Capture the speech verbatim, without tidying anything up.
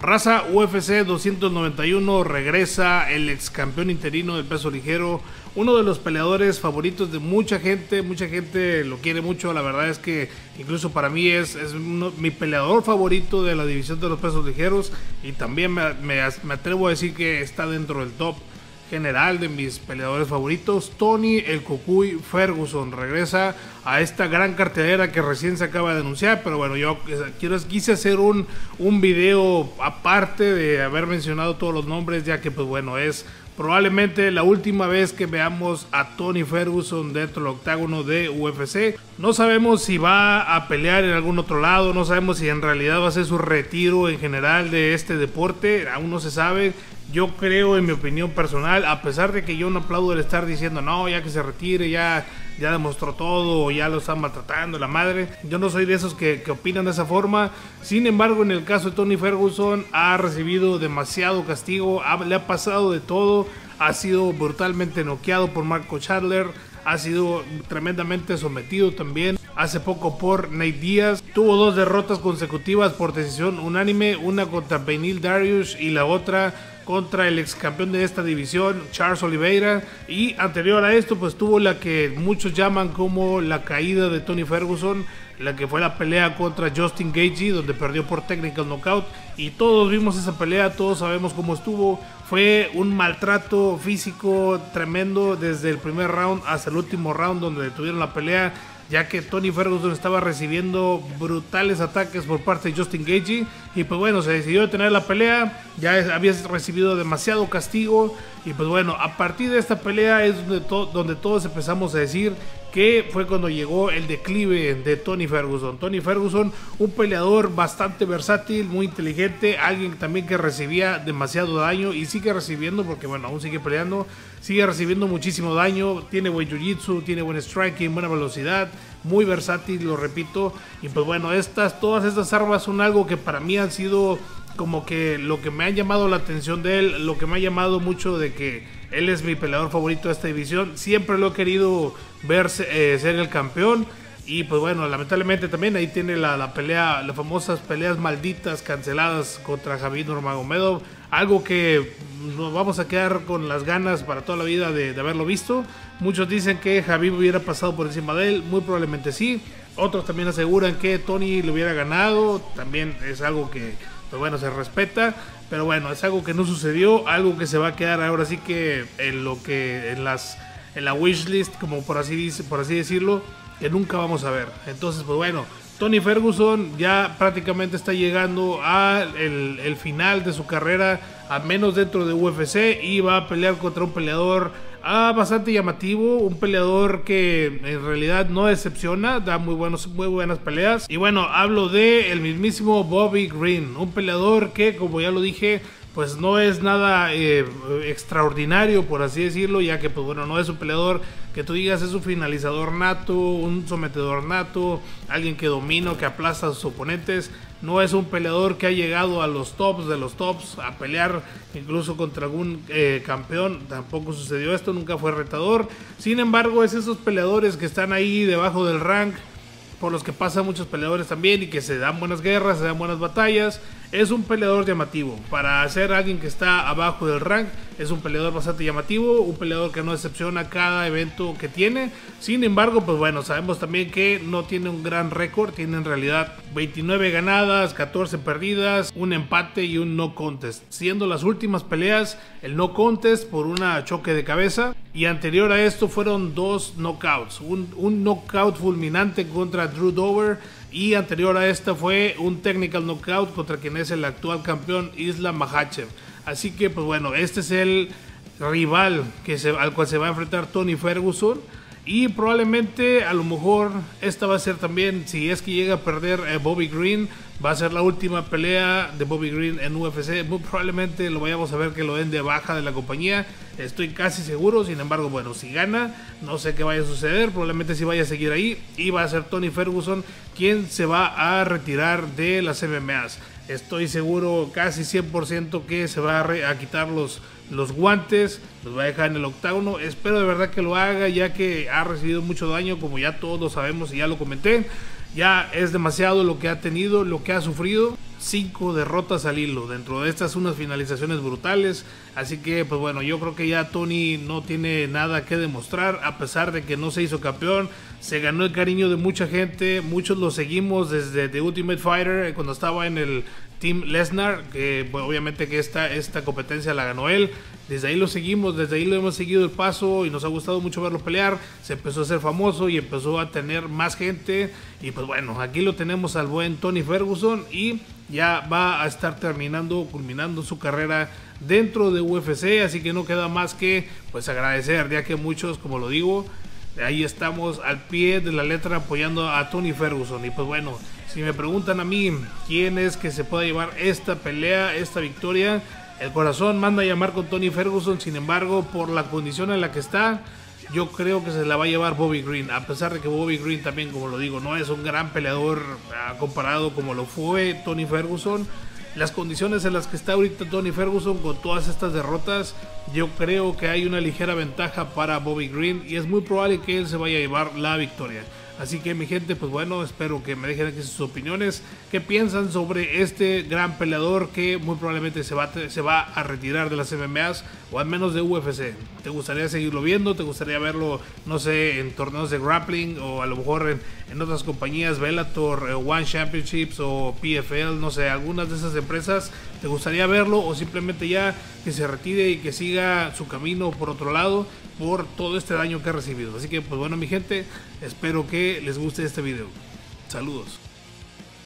Raza, U F C doscientos noventa y uno regresa el ex campeón interino del peso ligero, uno de los peleadores favoritos de mucha gente, mucha gente lo quiere mucho, la verdad es que incluso para mí es, es uno, mi peleador favorito de la división de los pesos ligeros, y también me, me, me atrevo a decir que está dentro del top general de mis peleadores favoritos. Tony el Cucuy Ferguson regresa a esta gran cartelera que recién se acaba de anunciar, pero bueno, yo quiero, quise hacer un, un video aparte de haber mencionado todos los nombres, ya que pues bueno, es probablemente la última vez que veamos a Tony Ferguson dentro del octágono de U F C. No sabemos si va a pelear en algún otro lado, no sabemos si en realidad va a ser su retiro en general de este deporte, aún no se sabe. Yo creo, en mi opinión personal, a pesar de que yo no aplaudo el estar diciendo no, ya que se retire, ya, ya demostró todo, o ya lo están maltratando, la madre, yo no soy de esos que, que opinan de esa forma. Sin embargo, en el caso de Tony Ferguson, ha recibido demasiado castigo, ha, le ha pasado de todo, ha sido brutalmente noqueado por Marco Chandler, ha sido tremendamente sometido también hace poco por Nate Diaz, tuvo dos derrotas consecutivas por decisión unánime, una contra Beneil Dariush y la otra contra el ex campeón de esta división, Charles Oliveira. Y anterior a esto pues tuvo la que muchos llaman como la caída de Tony Ferguson, la que fue la pelea contra Justin Gaethje, donde perdió por technical knockout, y todos vimos esa pelea, todos sabemos cómo estuvo. Fue un maltrato físico tremendo desde el primer round hasta el último round donde detuvieron la pelea, ya que Tony Ferguson estaba recibiendo brutales ataques por parte de Justin Gaethje, y pues bueno, se decidió detener la pelea, ya había recibido demasiado castigo, y pues bueno, a partir de esta pelea es donde, to donde todos empezamos a decir que fue cuando llegó el declive de Tony Ferguson. Tony Ferguson, un peleador bastante versátil, muy inteligente, alguien también que recibía demasiado daño y sigue recibiendo, porque bueno, aún sigue peleando, sigue recibiendo muchísimo daño, tiene buen jiu-jitsu, tiene buen striking, buena velocidad, muy versátil, lo repito, y pues bueno, estas, todas estas armas son algo que para mí han sido como que lo que me ha llamado la atención de él, lo que me ha llamado mucho de que él es mi peleador favorito de esta división. Siempre lo he querido ver eh, ser el campeón, y pues bueno, lamentablemente también ahí tiene la, la pelea, las famosas peleas malditas canceladas contra Khabib Nurmagomedov, algo que nos vamos a quedar con las ganas para toda la vida de, de haberlo visto. Muchos dicen que Khabib hubiera pasado por encima de él, muy probablemente sí. Otros también aseguran que Tony le hubiera ganado, también es algo que pues bueno, se respeta, pero bueno, es algo que no sucedió, algo que se va a quedar ahora sí que en lo que en las en la wishlist, como por así por así decirlo, que nunca vamos a ver. Entonces, pues bueno, Tony Ferguson ya prácticamente está llegando al el, el final de su carrera, al menos dentro de U F C, y va a pelear contra un peleador ah, bastante llamativo, un peleador que en realidad no decepciona, da muy, buenos, muy buenas peleas. Y bueno, hablo de el mismísimo Bobby Green, un peleador que, como ya lo dije, pues no es nada eh, extraordinario, por así decirlo, ya que pues bueno, no es un peleador que tú digas es un finalizador nato, un sometedor nato, alguien que domina, que aplasta a sus oponentes. No es un peleador que ha llegado a los tops de los tops a pelear incluso contra algún eh, campeón, tampoco sucedió esto, nunca fue retador. Sin embargo, es esos peleadores que están ahí debajo del rank, por los que pasan muchos peleadores también y que se dan buenas guerras, se dan buenas batallas. Es un peleador llamativo, para ser alguien que está abajo del rank, es un peleador bastante llamativo, un peleador que no decepciona cada evento que tiene. Sin embargo, pues bueno, sabemos también que no tiene un gran récord, tiene en realidad veintinueve ganadas, catorce perdidas, un empate y un no contest, siendo las últimas peleas el no contest por una choque de cabeza, y anterior a esto fueron dos knockouts, un, un knockout fulminante contra Drew Dober, y anterior a esta fue un technical knockout contra quien es el actual campeón Islam Makhachev. Así que pues bueno, este es el rival que se, al cual se va a enfrentar Tony Ferguson, y probablemente a lo mejor esta va a ser también, si es que llega a perder eh, Bobby Green, va a ser la última pelea de Bobby Green en U F C. Muy probablemente lo vayamos a ver que lo den de baja de la compañía, estoy casi seguro. Sin embargo, bueno, si gana, no sé qué vaya a suceder, probablemente sí vaya a seguir ahí, y va a ser Tony Ferguson quien se va a retirar de las M M As. Estoy seguro, casi cien por ciento, que se va a, re a quitar los, los guantes, los va a dejar en el octágono. Espero de verdad que lo haga, ya que ha recibido mucho daño, como ya todos lo sabemos y ya lo comenté. Ya es demasiado lo que ha tenido, lo que ha sufrido. cinco derrotas al hilo. Dentro de estas unas finalizaciones brutales. Así que pues bueno, yo creo que ya Tony no tiene nada que demostrar. A pesar de que no se hizo campeón, se ganó el cariño de mucha gente. Muchos lo seguimos desde The Ultimate Fighter, cuando estaba en el Team Lesnar, que pues, obviamente que esta, esta competencia la ganó él. Desde ahí lo seguimos, desde ahí lo hemos seguido el paso y nos ha gustado mucho verlo pelear. Se empezó a hacer famoso y empezó a tener más gente. Y pues bueno, aquí lo tenemos al buen Tony Ferguson y ya va a estar terminando, culminando su carrera dentro de U F C. Así que no queda más que pues agradecer, ya que muchos, como lo digo, ahí estamos al pie de la letra apoyando a Tony Ferguson. Y pues bueno, si me preguntan a mí quién es que se pueda llevar esta pelea, esta victoria, el corazón manda a llamar con Tony Ferguson. Sin embargo, por la condición en la que está, yo creo que se la va a llevar Bobby Green. A pesar de que Bobby Green también, como lo digo, no es un gran peleador uh, comparado como lo fue Tony Ferguson. Las condiciones en las que está ahorita Tony Ferguson con todas estas derrotas, yo creo que hay una ligera ventaja para Bobby Green y es muy probable que él se vaya a llevar la victoria. Así que mi gente, pues bueno, espero que me dejen aquí sus opiniones. ¿Qué piensan sobre este gran peleador que muy probablemente se va, se va a retirar de las M M As o al menos de U F C? ¿Te gustaría seguirlo viendo? ¿Te gustaría verlo, no sé, en torneos de grappling o a lo mejor en, en otras compañías, Bellator, One Championships o P F L, no sé, algunas de esas empresas? ¿Te gustaría verlo o simplemente ya que se retire y que siga su camino por otro lado por todo este daño que ha recibido? Así que pues bueno mi gente, espero que les guste este video. Saludos.